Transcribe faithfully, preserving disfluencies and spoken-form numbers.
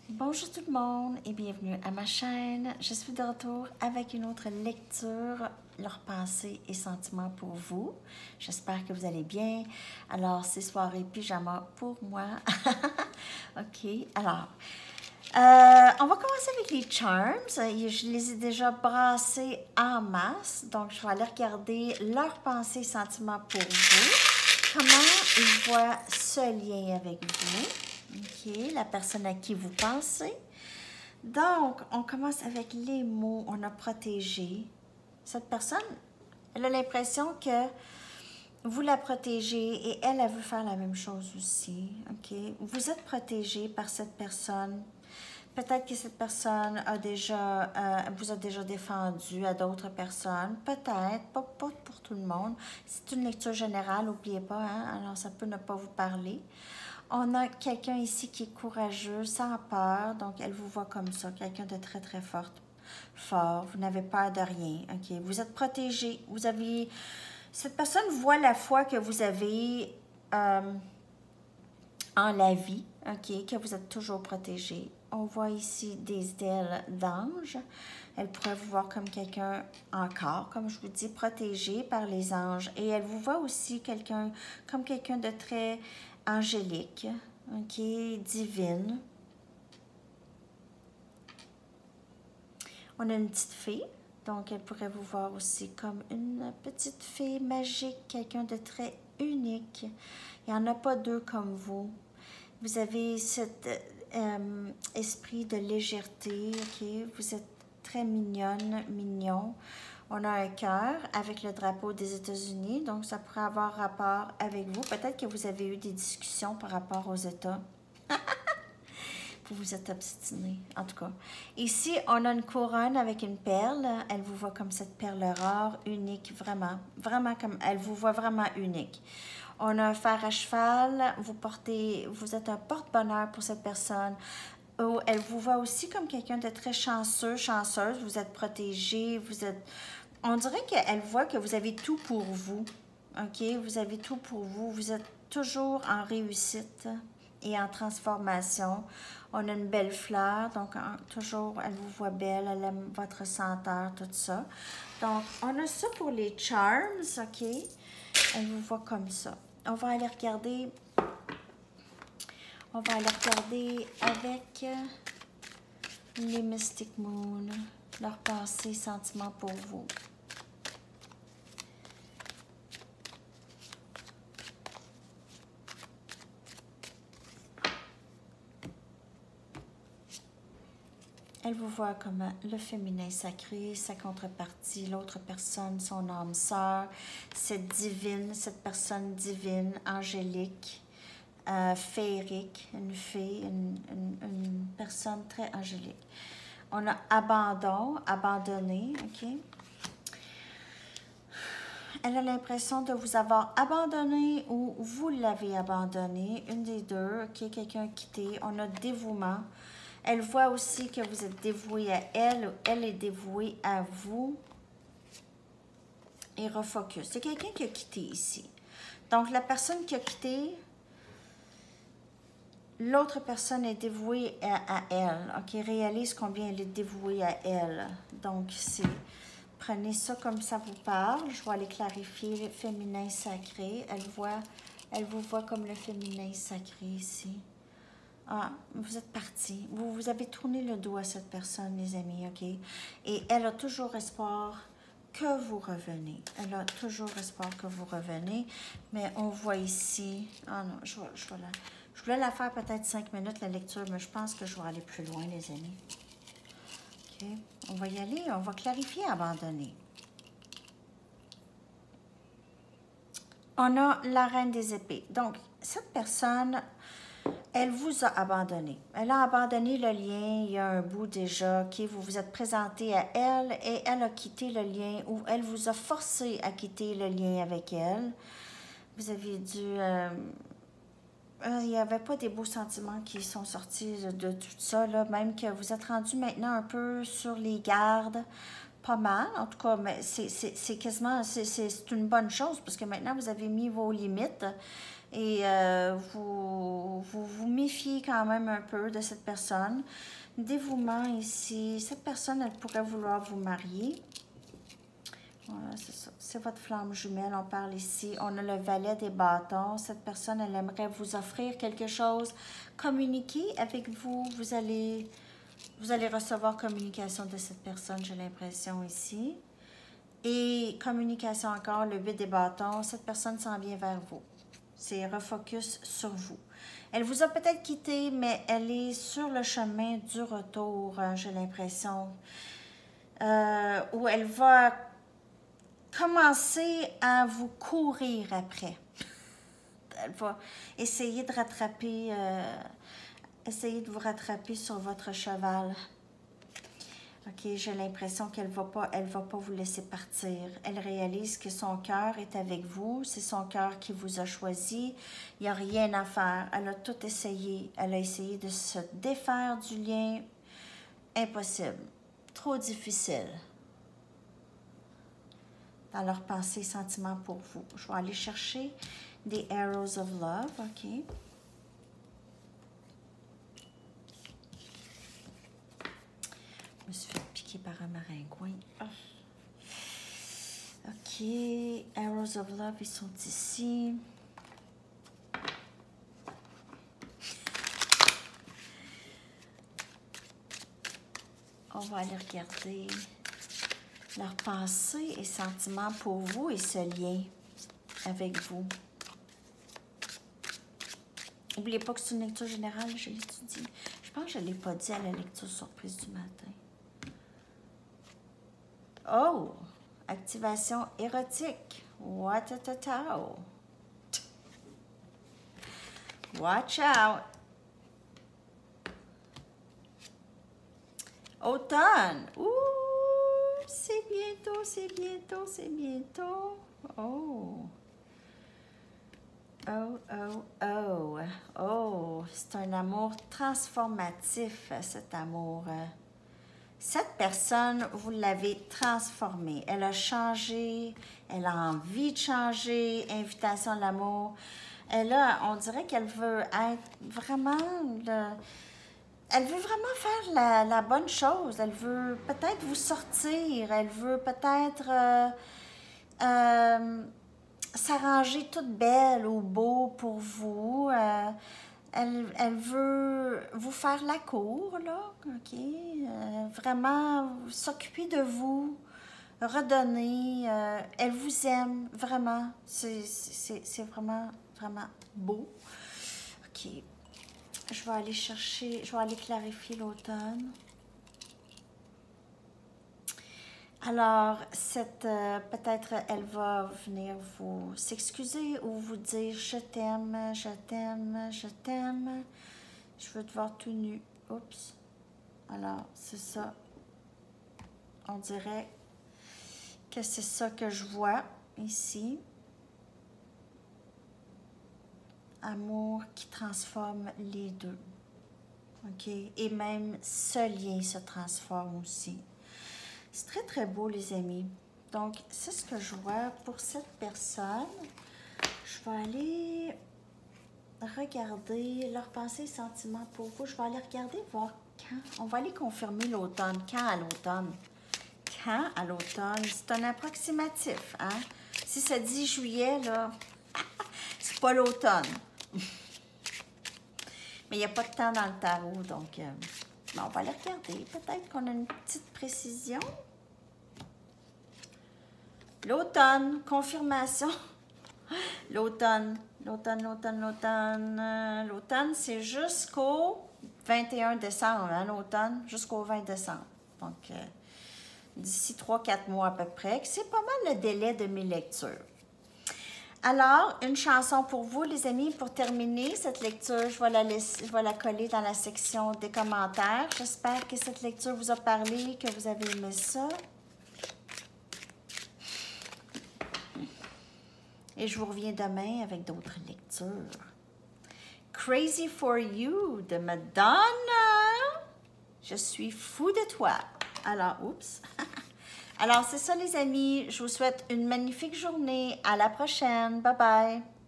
Bonjour tout le monde et bienvenue à ma chaîne. Je suis de retour avec une autre lecture, leurs pensées et sentiments pour vous. J'espère que vous allez bien. Alors, c'est soirée pyjama pour moi. OK, alors, euh, on va commencer avec les charms. Je les ai déjà brassés en masse, donc je vais aller regarder leurs pensées et sentiments pour vous. Comment ils voient ce lien avec vous. OK, la personne à qui vous pensez. Donc, on commence avec les mots. On a protégé. Cette personne, elle a l'impression que vous la protégez et elle, elle veut faire la même chose aussi. OK, vous êtes protégé par cette personne. Peut-être que cette personne a déjà, euh, vous a déjà défendu à d'autres personnes. Peut-être, pas, pas pour tout le monde. C'est une lecture générale, n'oubliez pas, hein? Alors ça peut ne pas vous parler. On a quelqu'un ici qui est courageux, sans peur, donc elle vous voit comme ça, quelqu'un de très très fort, fort, vous n'avez peur de rien, ok? Vous êtes protégé, vous avez, cette personne voit la foi que vous avez euh, en la vie, ok? Que vous êtes toujours protégé. On voit ici des ailes d'ange. Elle pourrait vous voir comme quelqu'un encore, comme je vous dis, protégé par les anges. Et elle vous voit aussi quelqu'un comme quelqu'un de très angélique, ok, divine. On a une petite fée, donc elle pourrait vous voir aussi comme une petite fée magique, quelqu'un de très unique. Il n'y en a pas deux comme vous. Vous avez cet euh, esprit de légèreté, ok, vous êtes très mignonne, mignon. On a un cœur avec le drapeau des États-Unis, donc ça pourrait avoir rapport avec vous. Peut-être que vous avez eu des discussions par rapport aux États. Vous vous êtes obstiné, en tout cas. Ici, on a une couronne avec une perle. Elle vous voit comme cette perle rare, unique, vraiment. Vraiment comme, elle vous voit vraiment unique. On a un fer à cheval. Vous portez, vous êtes un porte-bonheur pour cette personne. Oh, elle vous voit aussi comme quelqu'un de très chanceux, chanceuse. Vous êtes protégé, vous êtes... On dirait qu'elle voit que vous avez tout pour vous, OK? Vous avez tout pour vous. Vous êtes toujours en réussite et en transformation. On a une belle fleur, donc en, toujours, elle vous voit belle, elle aime votre senteur, tout ça. Donc, on a ça pour les charms, OK? Elle vous voit comme ça. On va aller regarder... On va aller regarder avec les Mystic Moon, leurs pensées, sentiments pour vous. Elle vous voit comme le féminin sacré, sa contrepartie, l'autre personne, son âme sœur, cette divine, cette personne divine, angélique, euh, féerique, une fée, une, une, une personne très angélique. On a abandon, abandonné, OK? Elle a l'impression de vous avoir abandonné ou vous l'avez abandonné, une des deux, OK? Quelqu'un a quitté. On a dévouement. Elle voit aussi que vous êtes dévoué à elle ou elle est dévouée à vous. Et refocus. C'est quelqu'un qui a quitté ici. Donc, la personne qui a quitté, l'autre personne est dévouée à, à elle. OK, réalise combien elle est dévouée à elle. Donc, c'est... Prenez ça comme ça vous parle. Je vais aller clarifier le féminin sacré. Elle voit, elle vous voit comme le féminin sacré ici. Ah, vous êtes parti. Vous, vous avez tourné le dos à cette personne, les amis, OK? Et elle a toujours espoir que vous revenez. Elle a toujours espoir que vous revenez. Mais on voit ici... Ah non, je, vais, je, vais la, je voulais la faire peut-être cinq minutes, la lecture, mais je pense que je vais aller plus loin, les amis. OK? On va y aller. On va clarifier, abandonner. On a la reine des épées. Donc, cette personne... Elle vous a abandonné. Elle a abandonné le lien il y a un bout déjà, OK? Vous vous êtes présenté à elle et elle a quitté le lien ou elle vous a forcé à quitter le lien avec elle. Vous avez dû... Euh, il n'y avait pas des beaux sentiments qui sont sortis de, de tout ça, là. Même que vous êtes rendu maintenant un peu sur les gardes. Pas mal, en tout cas, mais c'est quasiment... C'est une bonne chose parce que maintenant, vous avez mis vos limites. et euh, vous, vous vous méfiez quand même un peu de cette personne. Dévouement ici, cette personne, elle pourrait vouloir vous marier. Voilà, c'est ça. C'est votre flamme jumelle, on parle ici. On a le valet des bâtons. Cette personne, elle aimerait vous offrir quelque chose. Communiquer avec vous. Vous allez, vous allez recevoir communication de cette personne, j'ai l'impression ici. Et communication encore, le huit des bâtons. Cette personne s'en vient vers vous. C'est refocus sur vous. Elle vous a peut-être quitté, mais elle est sur le chemin du retour, j'ai l'impression. Euh, où elle va commencer à vous courir après. Elle va essayer de rattraper, euh, essayer de vous rattraper sur votre cheval. Ok, j'ai l'impression qu'elle va pas, elle va pas vous laisser partir. Elle réalise que son cœur est avec vous. C'est son cœur qui vous a choisi. Il n'y a rien à faire. Elle a tout essayé. Elle a essayé de se défaire du lien. Impossible. Trop difficile. Dans leurs pensées et sentiments pour vous. Je vais aller chercher des Arrows of Love, ok? Je me suis fait piquer par un maringouin. Oh. Ok, Arrows of Love, ils sont ici. On va aller regarder leurs pensées et sentiments pour vous et ce lien avec vous. N'oubliez pas que c'est une lecture générale, je l'étudie. Je pense que je ne l'ai pas dit à la lecture surprise du matin. Oh! Activation érotique. What a tatao. Watch out! Automne. Ouh! C'est bientôt, c'est bientôt, c'est bientôt. Oh! Oh, oh, oh. Oh! C'est un amour transformatif, cet amour. Cette personne, vous l'avez transformée. Elle a changé, elle a envie de changer, invitation à l'amour. Elle a, on dirait qu'elle veut être vraiment... Le, elle veut vraiment faire la, la bonne chose. Elle veut peut-être vous sortir. Elle veut peut-être euh, euh, s'arranger toute belle ou beau pour vous. Euh, elle, elle veut vous faire la cour, là, OK? Euh, vraiment s'occuper de vous, redonner. Euh, elle vous aime, vraiment. C'est vraiment, vraiment beau. OK. Je vais aller chercher, je vais aller clarifier l'automne. Alors, cette euh, peut-être elle va venir vous s'excuser ou vous dire « Je t'aime, je t'aime, je t'aime. Je veux te voir tout nu. » Oups. Alors, c'est ça. On dirait que c'est ça que je vois ici. Amour qui transforme les deux. OK? Et même ce lien se transforme aussi. C'est très, très beau, les amis. Donc, c'est ce que je vois pour cette personne. Je vais aller regarder leurs pensées et sentiments pour vous. Je vais aller regarder, voir quand. On va aller confirmer l'automne. Quand à l'automne? Quand à l'automne? C'est un approximatif, hein? Si ça dit juillet, là, c'est pas l'automne. Mais il n'y a pas de temps dans le tarot, donc euh, bon, on va aller regarder. Peut-être qu'on a une petite précision. L'automne, confirmation. L'automne, l'automne, l'automne, l'automne. L'automne, c'est jusqu'au vingt et un décembre, hein, l'automne, jusqu'au vingt décembre. Donc, euh, d'ici trois quatre mois à peu près. C'est pas mal le délai de mes lectures. Alors, une chanson pour vous, les amis, pour terminer cette lecture. Je vais la, laisser, je vais la coller dans la section des commentaires. J'espère que cette lecture vous a parlé, que vous avez aimé ça. Et je vous reviens demain avec d'autres lectures. Crazy for You de Madonna. Je suis fou de toi. Alors, oups. Alors, c'est ça, les amis. Je vous souhaite une magnifique journée. À la prochaine. Bye bye.